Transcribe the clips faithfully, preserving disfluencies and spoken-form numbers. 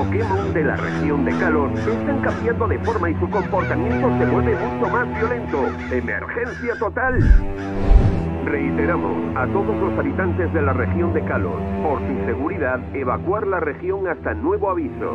Pokémon de la región de Kalos están cambiando de forma y su comportamiento se vuelve mucho más violento. ¡Emergencia total! Reiteramos a todos los habitantes de la región de Kalos, por su seguridad, evacuar la región hasta nuevo aviso.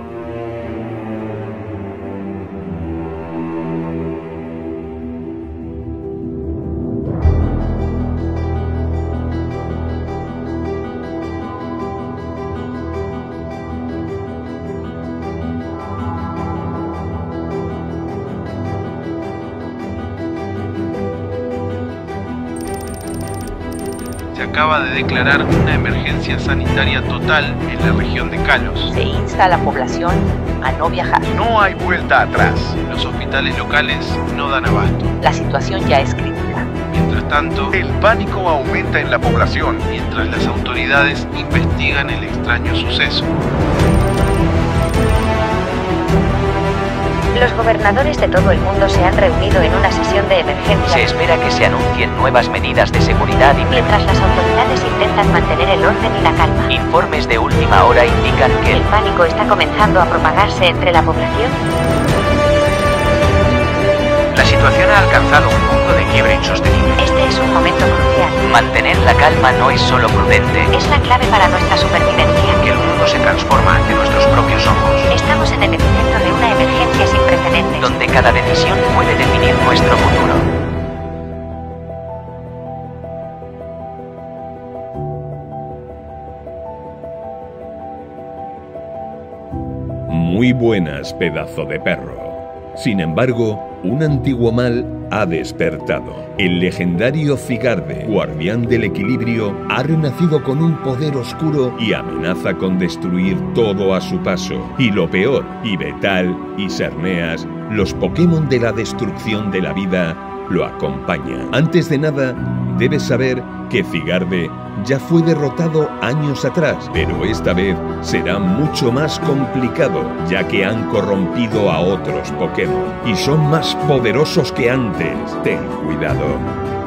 Acaba de declarar una emergencia sanitaria total en la región de Kalos. Se insta a la población a no viajar. No hay vuelta atrás. Los hospitales locales no dan abasto. La situación ya es crítica. Mientras tanto, el pánico aumenta en la población mientras las autoridades investigan el extraño suceso. Los gobernadores de todo el mundo se han reunido en una sesión de emergencia. Se espera que se anuncien nuevas medidas de seguridad y mientras las autoridades intentan mantener el orden y la calma. Informes de última hora indican que el pánico está comenzando a propagarse entre la población. La situación ha alcanzado un punto de quiebre insostenible. Este es un momento crucial. Mantener la calma no es solo prudente. Es la clave para nuestra supervivencia. Que el mundo se transforma ante nuestros propios ojos. Estamos en el epicentro de una emergencia sin precedentes. Donde cada decisión puede definir nuestro futuro. Muy buenas, pedazo de perro. Sin embargo, un antiguo mal ha despertado. El legendario Zigarde, guardián del equilibrio, ha renacido con un poder oscuro y amenaza con destruir todo a su paso. Y lo peor, Yveltal y Xerneas, los Pokémon de la destrucción de la vida, lo acompañan. Antes de nada, debes saber que Zigarde ya fue derrotado años atrás, pero esta vez será mucho más complicado, ya que han corrompido a otros Pokémon y son más poderosos que antes. Ten cuidado.